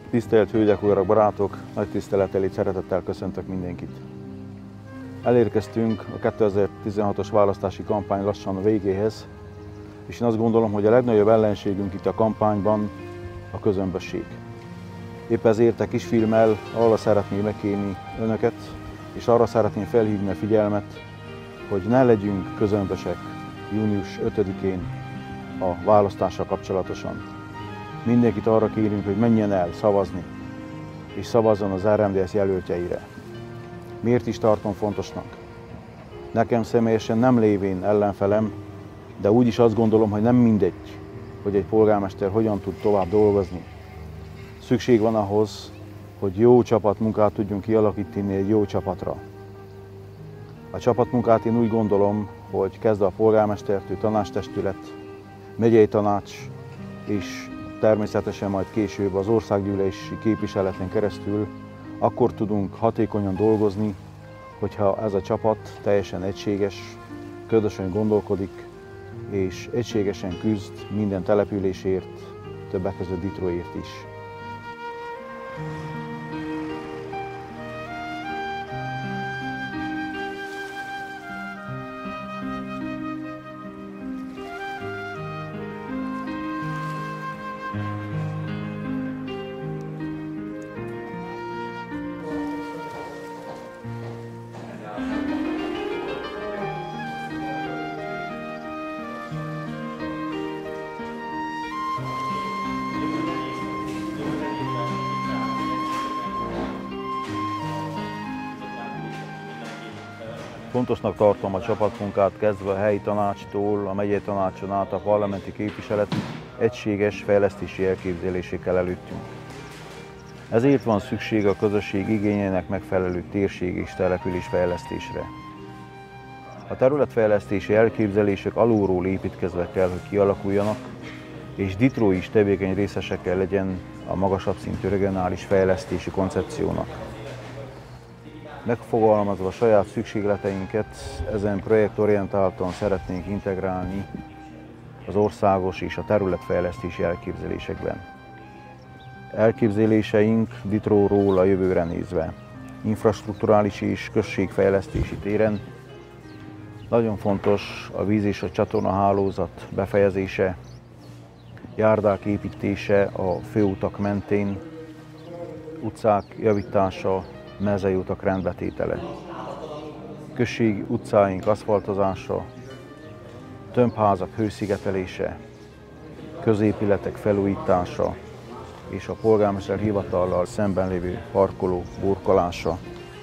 Tisztelt hölgyek, urak, barátok, nagy tisztelettel és szeretettel köszöntök mindenkit. Elérkeztünk a 2016-os választási kampány lassan a végéhez, és én azt gondolom, hogy a legnagyobb ellenségünk itt a kampányban a közömbösség. Épp ezért a kisfilmmel arra szeretném megkérni önöket, és arra szeretném felhívni a figyelmet, hogy ne legyünk közömbösek június 5-én a választással kapcsolatosan. Mindenkit arra kérünk, hogy menjen el szavazni, és szavazzon az RMDSZ jelöltjeire. Miért is tartom fontosnak? Nekem személyesen nem lévén ellenfelem, de úgy is azt gondolom, hogy nem mindegy, hogy egy polgármester hogyan tud tovább dolgozni. Szükség van ahhoz, hogy jó csapatmunkát tudjunk kialakítani egy jó csapatra. A csapatmunkát én úgy gondolom, hogy kezdve a polgármestertől, tanácstestület, megyei tanács és természetesen majd később az országgyűlési képviseleten keresztül akkor tudunk hatékonyan dolgozni, hogyha ez a csapat teljesen egységes, közösen gondolkodik és egységesen küzd minden településért, többek között Ditroért is. Fontosnak tartom a csapatmunkát kezdve a helyi tanácstól, a megyei tanácson át a parlamenti képviseletig egységes fejlesztési elképzelésekkel előttünk. Ezért van szükség a közösség igényének megfelelő térség és település fejlesztésre. A területfejlesztési elképzelések alulról építkezve kell, hogy kialakuljanak, és Ditró is tevékeny részese kell legyen a magasabb szintű regionális fejlesztési koncepciónak. Megfogalmazva a saját szükségleteinket, ezen projektorientáltan szeretnénk integrálni az országos és a területfejlesztési elképzelésekben. Elképzeléseink Ditróról a jövőre nézve, infrastrukturális és községfejlesztési téren nagyon fontos a víz és a csatornahálózat befejezése, járdák építése a főutak mentén, utcák javítása, mezei utak rendbetétele, községi utcáink aszfaltozása, tömbházak hőszigetelése, középületek felújítása és a polgármester hivatallal szemben lévő parkoló burkolása.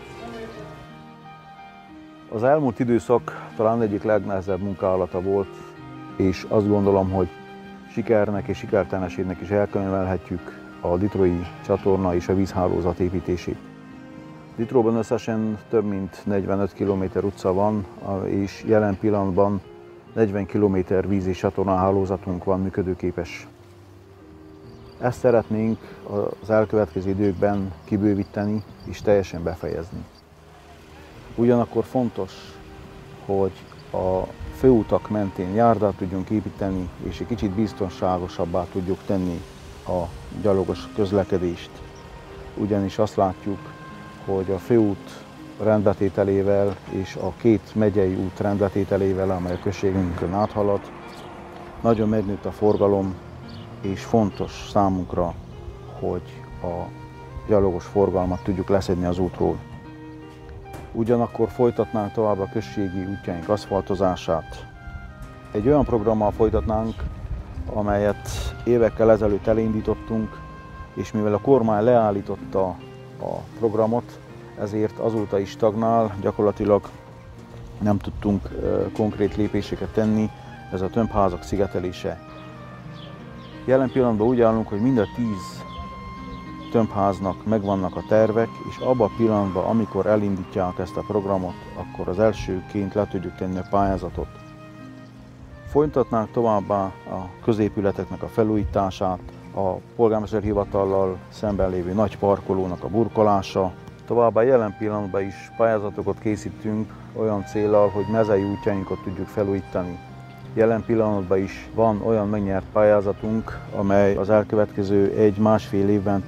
Az elmúlt időszak talán egyik legnehezebb munkálata volt, és azt gondolom, hogy sikernek és sikertelenségnek is elkönyvelhetjük a ditrói csatorna és a vízhálózat építését. Ditróban összesen több mint 45 km utca van, és jelen pillanatban 40 km víz- és csatornahálózatunk van működőképes. Ezt szeretnénk az elkövetkező időkben kibővíteni és teljesen befejezni. Ugyanakkor fontos, hogy a főutak mentén járdát tudjunk építeni, és egy kicsit biztonságosabbá tudjuk tenni a gyalogos közlekedést. Ugyanis azt látjuk, hogy a főút rendbetételével és a két megyei út rendbetételével, amely a községünkön áthalad, nagyon megnőtt a forgalom, és fontos számunkra, hogy a gyalogos forgalmat tudjuk leszedni az útról. Ugyanakkor folytatnánk tovább a községi útjaink aszfaltozását. Egy olyan programmal folytatnánk, amelyet évekkel ezelőtt elindítottunk, és mivel a kormány leállította a programot, ezért azóta is stagnál, gyakorlatilag nem tudtunk konkrét lépéseket tenni, ez a tömbházak szigetelése. Jelen pillanatban úgy állunk, hogy mind a 10 tömbháznak megvannak a tervek, és abban a pillanatban, amikor elindítják ezt a programot, akkor az elsőként le tudjuk tenni a pályázatot. Folytatnánk továbbá a középületeknek a felújítását, a polgármester hivatallal szemben lévő nagy parkolónak a burkolása. Továbbá jelen pillanatban is pályázatokat készítünk olyan céllal, hogy mezei útjainkat tudjuk felújítani. Jelen pillanatban is van olyan megnyert pályázatunk, amely az elkövetkező 1-1,5 évben több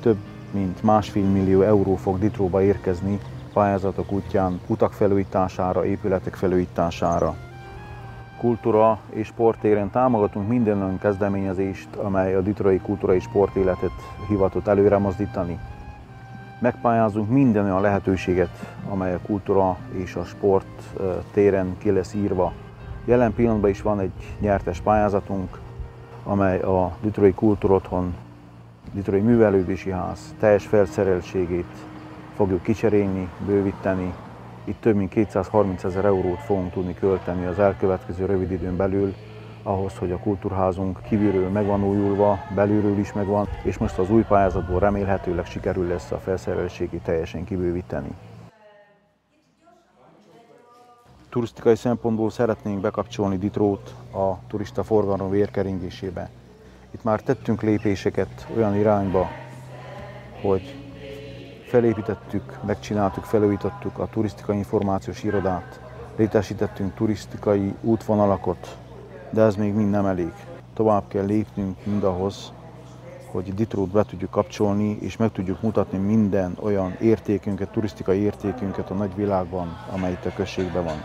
mint 1,5 millió euró fog Ditróba érkezni pályázatok útján utak felújítására, épületek felújítására. Kultúra és sporttéren támogatunk minden olyan kezdeményezést, amely a ditrói kultúra és sportéletet hivatott előre mozdítani. Megpályázunk minden olyan lehetőséget, amely a kultúra és a sport téren ki lesz írva. Jelen pillanatban is van egy nyertes pályázatunk, amely a Ditrói Kultúrotthon, Ditrói Művelődési Ház teljes felszereltségét fogjuk kicserélni, bővíteni. Itt több mint 230 000 eurót fogunk tudni költeni az elkövetkező rövid időn belül, ahhoz, hogy a kultúrházunk kívülről meg van újulva, belülről is megvan, és most az új pályázatból remélhetőleg sikerül lesz a felszereltségét teljesen kibővíteni. Turisztikai szempontból szeretnénk bekapcsolni Ditrót a turista forgalom vérkeringésébe. Itt már tettünk lépéseket olyan irányba, hogy felépítettük, megcsináltuk, felújítottuk a turisztikai információs irodát, létesítettünk turisztikai útvonalakat, de ez még mind nem elég. Tovább kell lépnünk mindahhoz, hogy Ditrót be tudjuk kapcsolni, és meg tudjuk mutatni minden olyan értékünket, turisztikai értékünket a nagyvilágban, amely itt a községben van.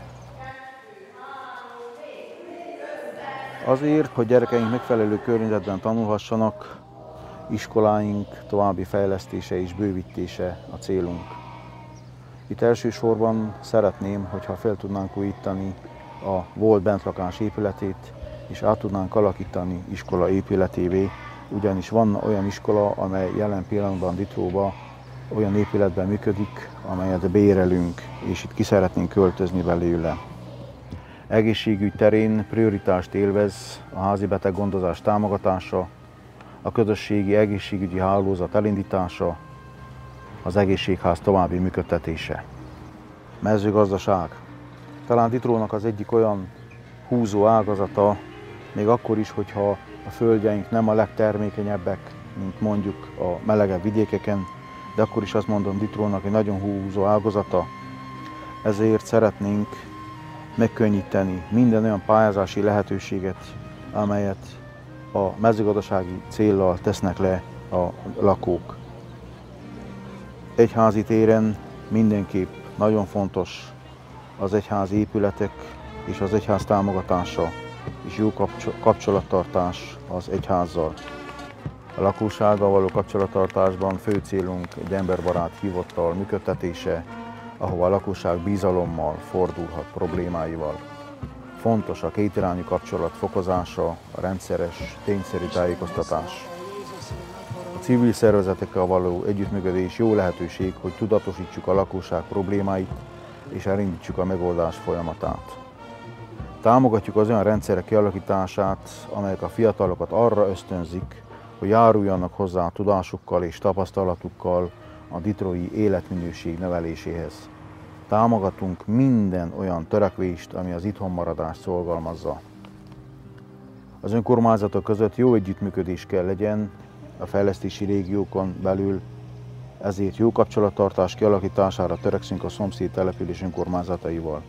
Azért, hogy gyerekeink megfelelő környezetben tanulhassanak, iskoláink további fejlesztése és bővítése a célunk. Itt elsősorban szeretném, hogyha fel tudnánk újítani a volt bentlakás épületét, és át tudnánk alakítani iskola épületévé, ugyanis van olyan iskola, amely jelen pillanatban Ditróban olyan épületben működik, amelyet bérelünk, és itt ki szeretnénk költözni belőle. Egészségügy terén prioritást élvez a házi beteggondozás támogatása, a közösségi egészségügyi hálózat elindítása, az egészségház további működtetése. Mezőgazdaság. Talán Ditrónak az egyik olyan húzó ágazata, még akkor is, hogyha a földjeink nem a legtermékenyebbek, mint mondjuk a melegebb vidékeken, de akkor is azt mondom, Ditrónak egy nagyon húzó ágazata. Ezért szeretnénk megkönnyíteni minden olyan pályázási lehetőséget, amelyet a mezőgazdasági céllal tesznek le a lakók. Egyházi téren mindenképp nagyon fontos az egyházi épületek és az egyház támogatása és jó kapcsolattartás az egyházzal. A lakossággal való kapcsolattartásban fő célunk egy emberbarát hivatal működtetése, ahova a lakosság bizalommal fordulhat problémáival. Fontos a kétirányú kapcsolat fokozása, a rendszeres, tényszerű tájékoztatás. A civil szervezetekkel való együttműködés jó lehetőség, hogy tudatosítsuk a lakosság problémáit és elindítsuk a megoldás folyamatát. Támogatjuk az olyan rendszerek kialakítását, amelyek a fiatalokat arra ösztönzik, hogy járuljanak hozzá a tudásukkal és tapasztalatukkal a ditrói életminőség növeléséhez. Támogatunk minden olyan törekvést, ami az itthonmaradást szorgalmazza. Az önkormányzatok között jó együttműködés kell legyen a fejlesztési régiókon belül, ezért jó kapcsolattartás kialakítására törekszünk a szomszéd település önkormányzataival.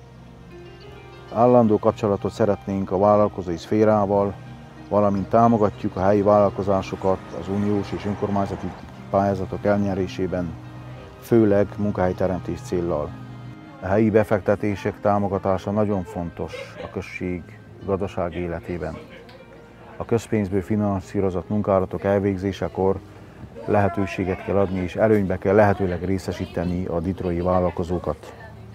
Állandó kapcsolatot szeretnénk a vállalkozói szférával, valamint támogatjuk a helyi vállalkozásokat az uniós és önkormányzati pályázatok elnyerésében, főleg munkahelyteremtés céllal. A helyi befektetések támogatása nagyon fontos a község gazdaság életében. A közpénzből finanszírozott munkálatok elvégzésekor lehetőséget kell adni és előnybe kell lehetőleg részesíteni a ditrói vállalkozókat.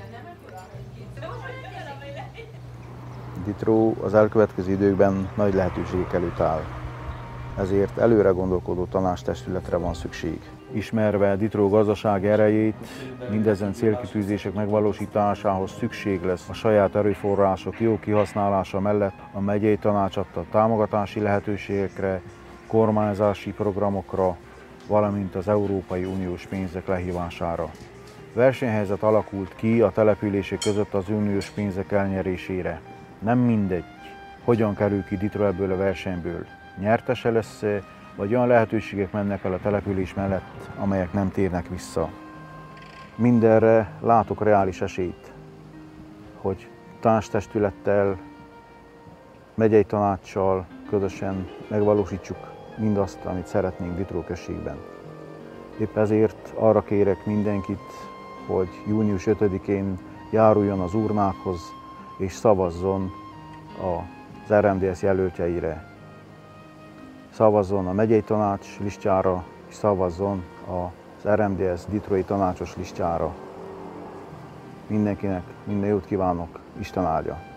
Ditró az elkövetkező időkben nagy lehetőségek előtt áll. Ezért előre gondolkodó tanácstestületre van szükség. Ismerve Ditró gazdaság erejét, mindezen célkitűzések megvalósításához szükség lesz a saját erőforrások jó kihasználása mellett a megyei tanács adta támogatási lehetőségekre, kormányzási programokra, valamint az Európai Uniós pénzek lehívására. Versenyhelyzet alakult ki a települések között az uniós pénzek elnyerésére. Nem mindegy, hogyan kerül ki Ditró ebből a versenyből. Nyertese lesz, vagy olyan lehetőségek mennek el a település mellett, amelyek nem térnek vissza. Mindenre látok reális esélyt, hogy táncstestülettel, megyei tanácssal közösen megvalósítsuk mindazt, amit szeretnénk Ditró községben. Épp ezért arra kérek mindenkit, hogy június 5-én járuljon az urnákhoz és szavazzon az RMDSZ jelöltjeire. Szavazzon a megyei tanács listára, és szavazzon az RMDSZ Detroit tanácsos listára. Mindenkinek minden jót kívánok, Isten áldja!